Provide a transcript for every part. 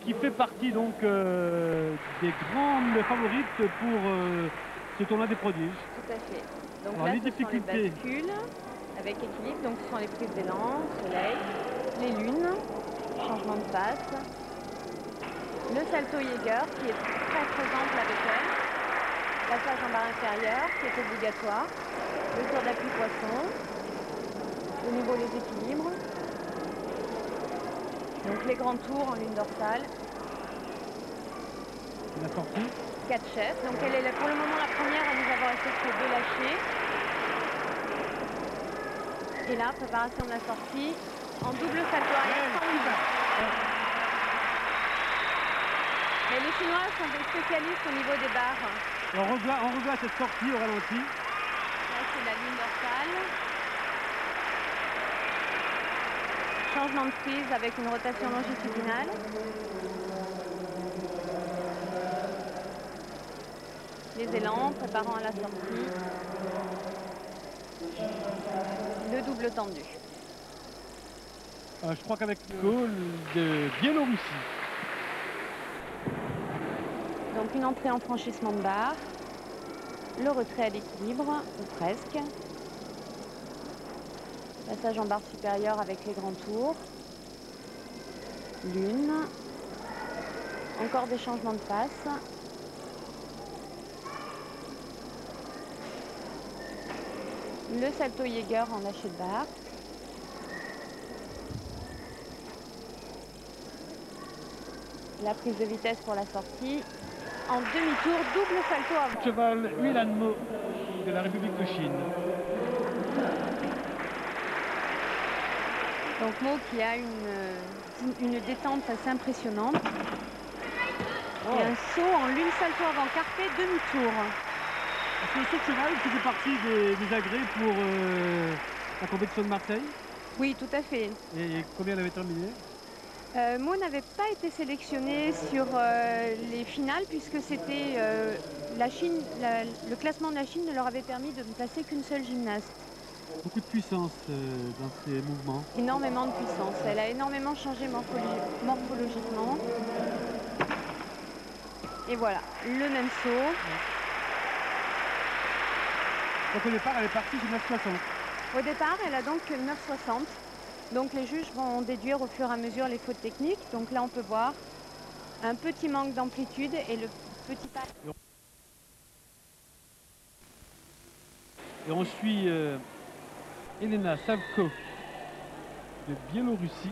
qui fait partie donc des grandes favorites pour ce tournoi des prodiges. Tout à fait. Donc alors, là, les ce sont les difficultés. bascules avec équilibre. Donc ce sont les prises d'élan, soleil, les lunes, changement de passe, le salto Jaeger qui est très exemple avec elle, passage en barre inférieure qui est obligatoire, le tour d'appui poisson, au niveau des équilibres, donc les grands tours en lune dorsale. La sortie. 4 chefs, donc elle est pour le moment la première à nous avoir effectué 2 lâchers. Et là, préparation de la sortie en double salto arrière sans mise. Mais les Chinois sont des spécialistes au niveau des barres. Et on revoit cette sortie au ralenti. Là, c'est la ligne dorsale. Changement de prise avec une rotation longitudinale. Les élans préparant à la sortie. Le double tendu. Je crois qu'avec le goal de Biélorussie. Donc une entrée en franchissement de barre. Le retrait à l'équilibre, ou presque. Passage en barre supérieure avec les grands tours. Lune. Encore des changements de passe. Le salto Jaeger en lâcher de barre. La prise de vitesse pour la sortie. En demi-tour, double salto avant. Cheval Huilan Mo de la République de Chine. Donc Mo qui a une détente assez impressionnante. Et un saut en lune salto avant carpé, demi-tour. Est-ce que ce cheval faisait partie des agrès pour la compétition de Marseille? Oui, tout à fait. Et combien elle avait terminé? Mo n'avait pas été sélectionné sur les finales puisque c'était la Chine, le classement de la Chine ne leur avait permis de ne placer qu'une seule gymnaste. Beaucoup de puissance dans ses mouvements. Énormément de puissance. Elle a énormément changé morphologiquement. Et voilà, le même saut. Donc au départ, elle est partie sur 9,60. Au départ, elle a donc 9,60. Donc les juges vont déduire au fur et à mesure les fautes techniques. Donc là, on peut voir un petit manque d'amplitude et le petit pas. Et on suit Elena Savko de Biélorussie.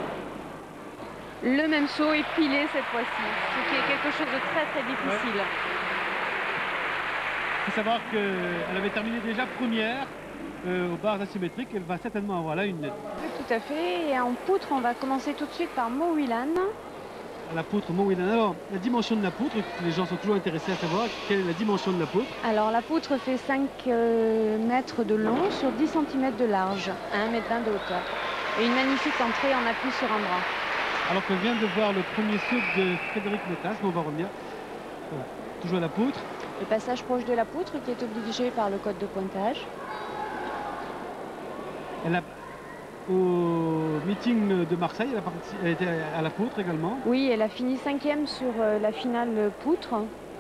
Le même saut est pilé cette fois-ci, ce qui est quelque chose de très très difficile. Ouais. Il faut savoir qu'elle avait terminé déjà première aux barres asymétriques. Elle va certainement avoir là une... Oui, tout à fait. Et en poutre, on va commencer tout de suite par Mo Huilan. La poutre Mo Huilan. Alors, la dimension de la poutre, les gens sont toujours intéressés à savoir quelle est la dimension de la poutre. Alors, la poutre fait 5 mètres de long sur 10 cm de large, à 1,20 m de hauteur. Et une magnifique entrée en appui sur un bras. Alors qu'on vient de voir le premier saut de Frédéric Metas, mais on va revenir. Voilà. Toujours à la poutre. Le passage proche de la poutre qui est obligé par le code de pointage. Elle a, au meeting de Marseille, elle était à la poutre également. Oui, elle a fini 5e sur la finale poutre.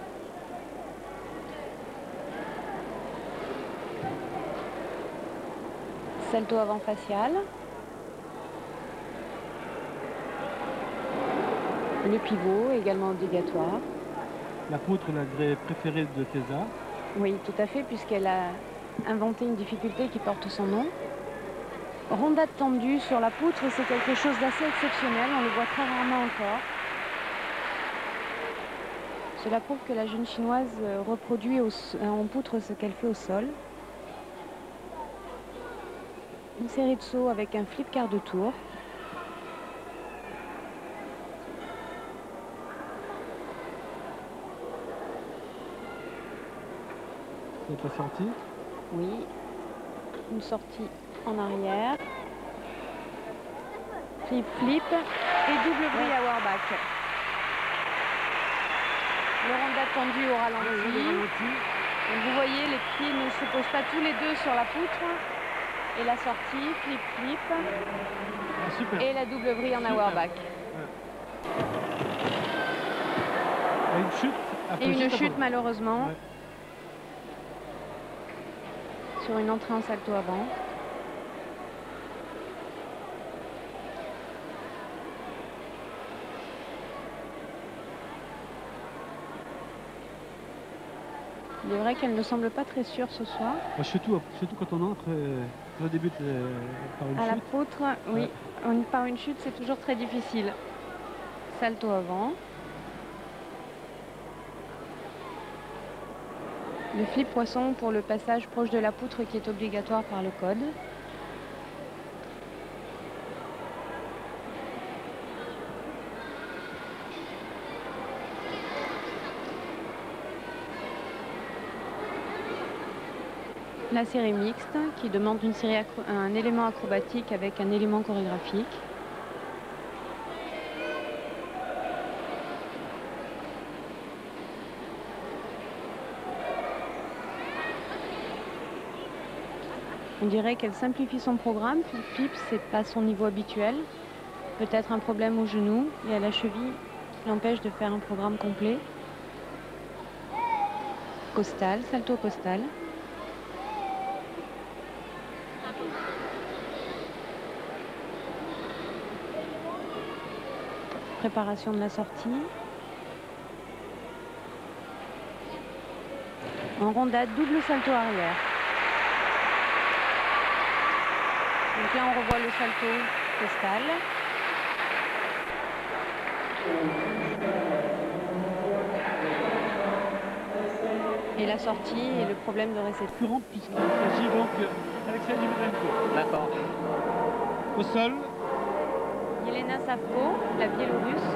Salto avant facial. Le pivot également obligatoire. La poutre, l'agrès préféré de César. Oui, tout à fait, puisqu'elle a inventé une difficulté qui porte son nom. Rondade tendue sur la poutre, c'est quelque chose d'assez exceptionnel, on le voit très rarement encore. Cela prouve que la jeune chinoise reproduit en poutre ce qu'elle fait au sol. Une série de sauts avec un flip quart de tour. C'est la sortie. Oui, une sortie en arrière. Flip, flip et double bruit à Warback. Le rondade tendu au ralenti. Donc vous voyez, les pieds ne se posent pas tous les deux sur la poutre. Et la sortie, flip, flip. Ah, super. Et la double brille en Auerbach. Ouais. Après, Et une juste chute avant. malheureusement Ouais. sur une entrée en salto avant. Il est vrai qu'elle ne semble pas très sûre ce soir. Bah, surtout quand on entre, quand on débute par une À la chute. poutre, oui, par une chute, c'est toujours très difficile. Salto avant. Le flip poisson pour le passage proche de la poutre qui est obligatoire par le code. La série mixte qui demande un élément acrobatique avec un élément chorégraphique. On dirait qu'elle simplifie son programme. Flip, c'est pas son niveau habituel. Peut-être un problème au genou et à la cheville qui l'empêche de faire un programme complet. Costal, salto costal. Préparation de la sortie. En rondade, double salto arrière. Donc là, on revoit le salto costal. Et la sortie et le problème de réception. Concurrente puisqu'il s'agit donc d'Alexei Dimitrienko. D'accord. Au sol, Yelena Savko, la Biélorusse.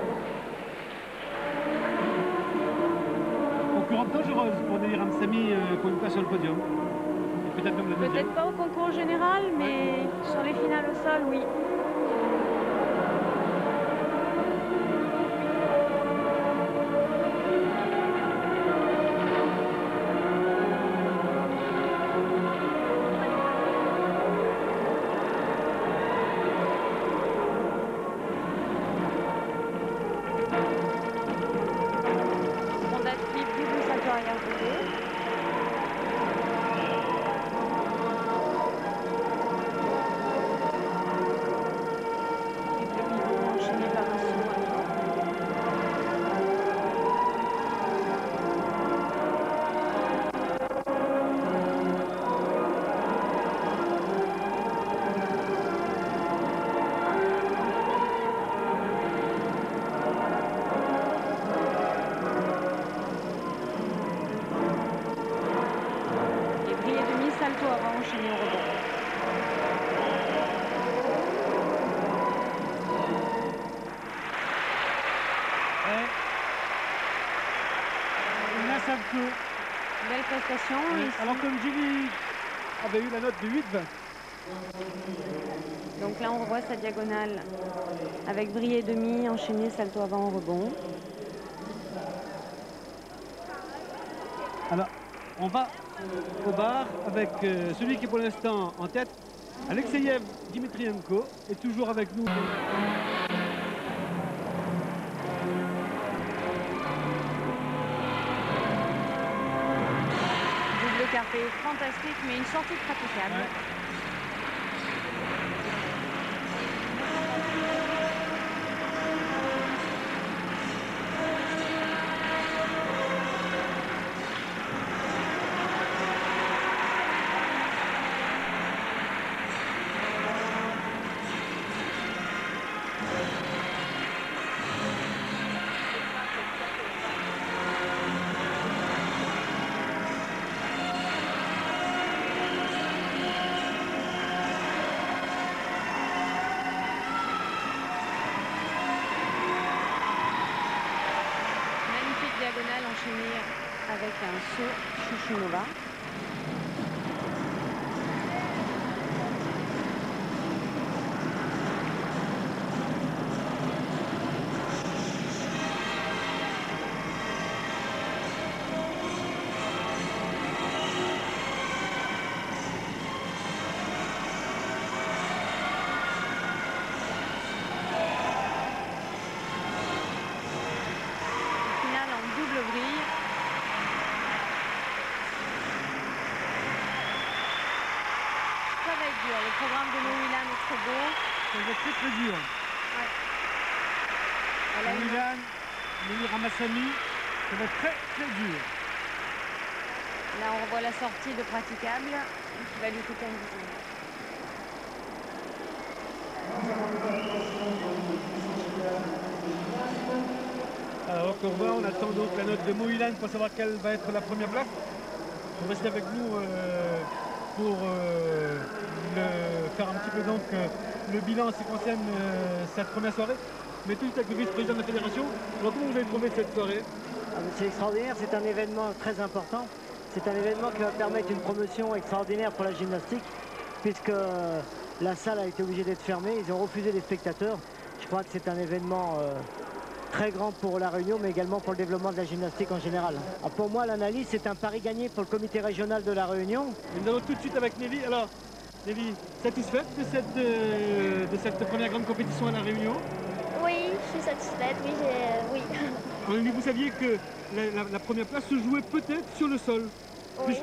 concurrente dangereuse pour Nelly Ramsamy pour une place sur le podium. Et peut-être même la deuxième. Peut-être pas au concours général, mais sur les finales au sol, oui. Rondade flip, double salto arrière côté. Triple pivot enchaîné par un saut à dos. Et brillé demi, salto avant, enchaîné au rebond. Et Nelly Savko. Belle prestation. Ici. Alors comme Julie avait eu la note de 8,20. Donc là, on revoit sa diagonale avec brillé demi, enchaîné, salto avant au rebond. Alors, on va au bar avec celui qui est pour l'instant en tête, Alexeyev Dimitrienko, est toujours avec nous. Double carpé fantastique, mais une sortie praticable. Ouais. Magnifique diagonale enchaînée avec un saut Chouchounova. Finale en double vrille. programme de Mo-Huilan est très beau. Ça va être très très dur. Ouais. Elle a une- Mo-Huilan, Nelly Ramassamy, ça va être très très dur. Là, on revoit la sortie de praticable qui va lui coûter un dixième. Alors Corbin, on attend donc la note de Mo-Huilan pour savoir quelle va être la première place. Vous restez avec nous pour faire un petit peu donc le bilan en ce qui concerne cette première soirée. Mais tout de suite avec le vice-président de la fédération. Alors comment vous avez trouvé cette soirée? C'est extraordinaire, c'est un événement très important. C'est un événement qui va permettre une promotion extraordinaire pour la gymnastique, puisque la salle a été obligée d'être fermée. Ils ont refusé les spectateurs. Je crois que c'est un événement très grand pour La Réunion, mais également pour le développement de la gymnastique en général. Pour moi, l'analyse, c'est un pari gagné pour le comité régional de La Réunion. Et nous allons tout de suite avec Nelly. Alors, Nelly, satisfaite de cette première grande compétition à La Réunion? Oui, je suis satisfaite, oui, oui. Alors, Nelly, vous saviez que la première place se jouait peut-être sur le sol, Oui. puisque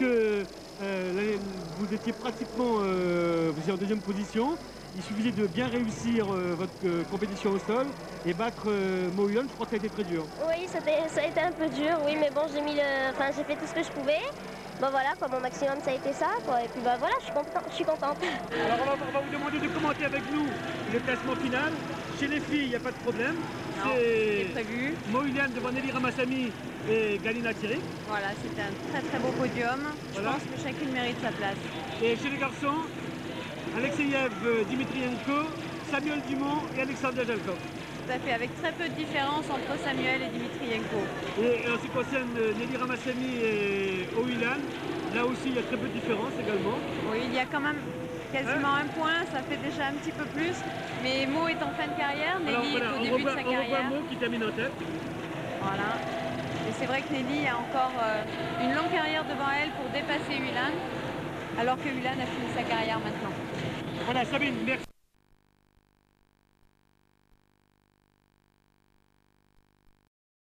vous étiez pratiquement vous étiez en deuxième position. Il suffisait de bien réussir votre compétition au sol et battre Mo-Huilan. Je crois que ça a été très dur. Oui, ça a été un peu dur, oui, mais bon, j'ai fait tout ce que je pouvais. Bon voilà, quoi, mon maximum ça a été ça, quoi. Et puis bah voilà, je suis contente. Alors on va vous demander de commenter avec nous le classement final. Chez les filles, il n'y a pas de problème. C'est prévu. Mo-Huilan devant Nelly Ramassamy et Galina Thierry. Voilà, c'était un très très beau podium. Je Voilà. pense que chacune mérite sa place. Et chez les garçons, Alexeyev Dimitrienko, Samuel Dumont et Alexander Jalkov. Tout à fait, avec très peu de différence entre Samuel et Dimitrienko. Et en ce qui concerne Nelly Ramassamy et Mo-Huilan, là aussi il y a très peu de différence également. Oui, il y a quand même quasiment un point, ça fait déjà un petit peu plus. Mais Mo est en fin de carrière, Nelly est au début de sa on revoit carrière. Mo qui termine en tête. Voilà. Et c'est vrai que Nelly a encore une longue carrière devant elle pour dépasser Huilan, alors que Huilan a fini sa carrière maintenant. Voilà, Sabine, merci.